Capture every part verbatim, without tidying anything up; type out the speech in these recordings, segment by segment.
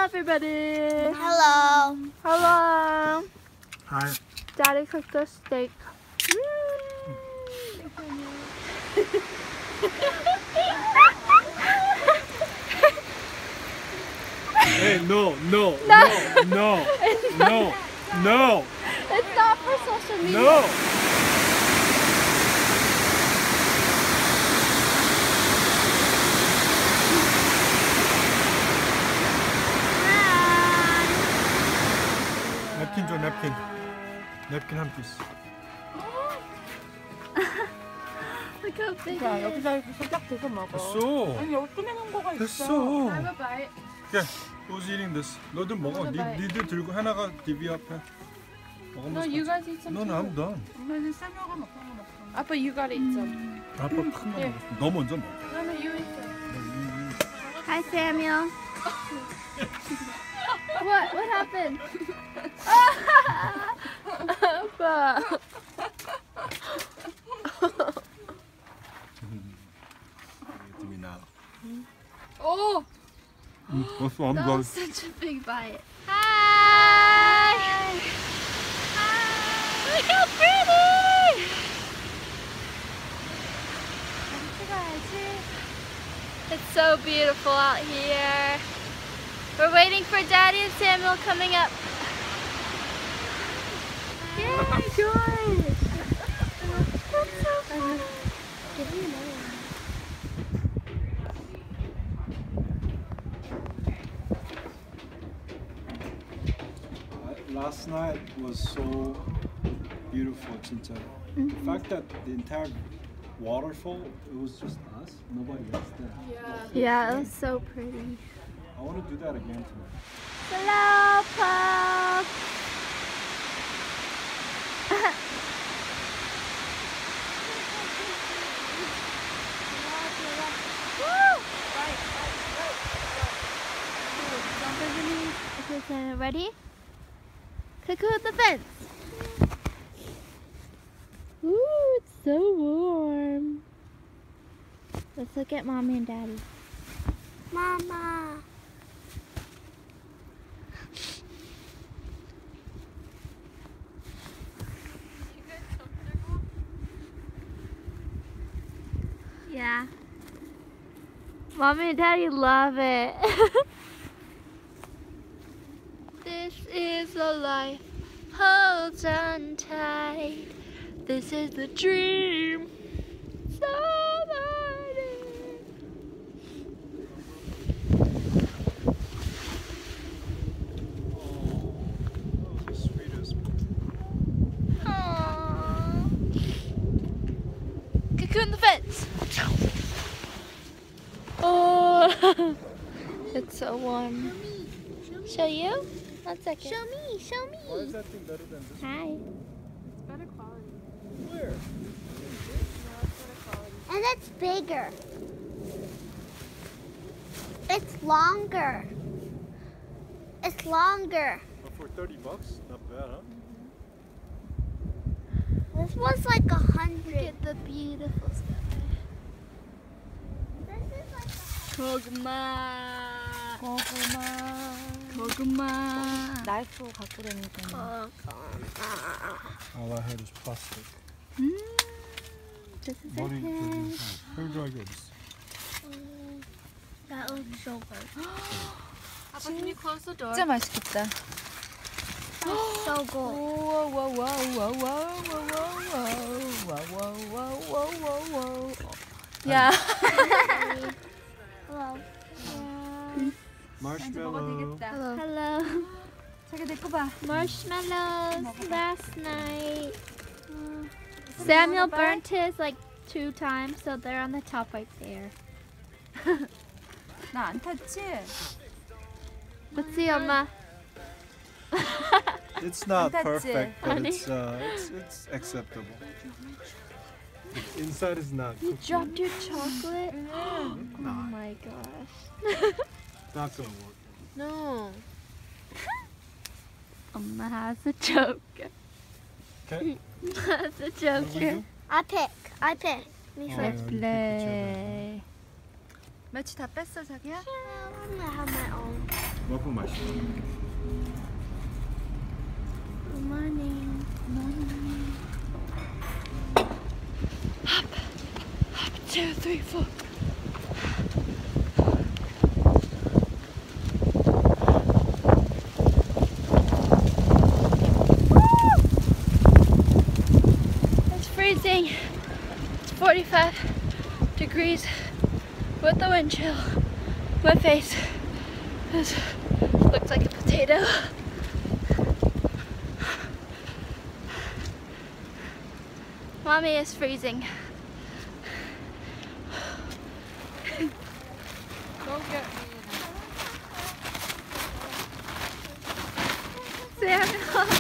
everybody. Hello. Hello. Hi. Daddy cooked us steak. Hey, no, no, no, no, no, no, It's not for social media. no. 냅킨 줘, 냅킨. 냅킨 한 피스. Look how big 야, it is. 여기다 이렇게 살짝 대서 먹어. 됐어. 아니, 여기 꺼내는 거가 있어. 됐어. Have a bite. 야, who's eating this? 너도 먹어. 니, 니들 들고 하나가 디비 앞에. No, you guys eat some No, too. no, I'm done. 엄마는 쌀먹어 먹고 먹어. Appa, you gotta eat some. 아빠 큰거 먹었어. 너 먼저 먹어. No, no, you eat some. Hi, Samuel. What? What happened? Appa. Give me now. Oh, 됐어, I'm that done. was such a big bite. Hi. Hi. Look how pretty. It's so beautiful out here. We're waiting for Daddy and Samuel coming up. Yay, good. That's so fun. Give me another one. Last night was so beautiful, 진짜. The fact that the entire waterfall, it was just us, nobody else there. Yeah, it was so pretty. I want to do that again tonight. Hello, Pop. Okay, so ready? Cuckoo at the fence. Ooh, it's so warm. Let's look at Mommy and Daddy. Mama. Yeah. Mommy and Daddy love it. This is the life. Hold on tight. This is the dream. Somebody. Oh, that was the sweetest. Aww. Cocoon the fence. Oh, it's so warm. Show you? One second. Show me. Show Why is me. that thing better than this Hi. better quality. one? Where? And it's bigger. It's longer. It's longer. Oh, for thirty bucks? Not bad, huh? This was like a Look hundred. at the beautiful sky. This is like 고구마. 고구마. 고구마. 나이프 갖고 다니잖아. All I had is plastic. 음, this is 머리 it. 저기 헬드하게 어딨어? that looks so good. Papa, can you close the door? 진짜 맛있겠다. That's so good. 우와, 우와, 우와, 우와, 우와, 우와, 우와, 우와, 우와, 우와. 야. Hello. Marshmallow. Hello. Hello. 자기 내 거 봐. Marshmallows last night. Samuel burnt his like two times, so they're on the top right there. 나 안 탔지? Let's see, 엄마. It's not That's perfect, it. but Honey. it's uh, it's it's acceptable. Inside is not You cooked. dropped your chocolate? Oh Nah, my gosh. it's not gonna work. No. 엄마 has a joke. Okay. Has a What do we joker. do? I pick. I pick. Me Oh, first. yeah, we pick each other. Play. 매치 다 뺐어 자기야? I'm gonna have my own. 와플 맛있어. Good morning. Two, three, four. It's freezing. It's forty-five degrees with the wind chill. My face is, looks like a potato. Mommy is freezing. Go get me. Samuel.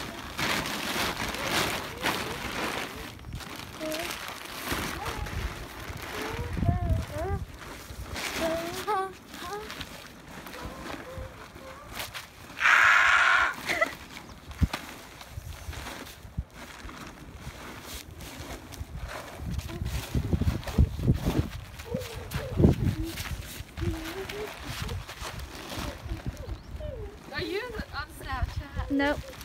Are you on Snapchat? Nope.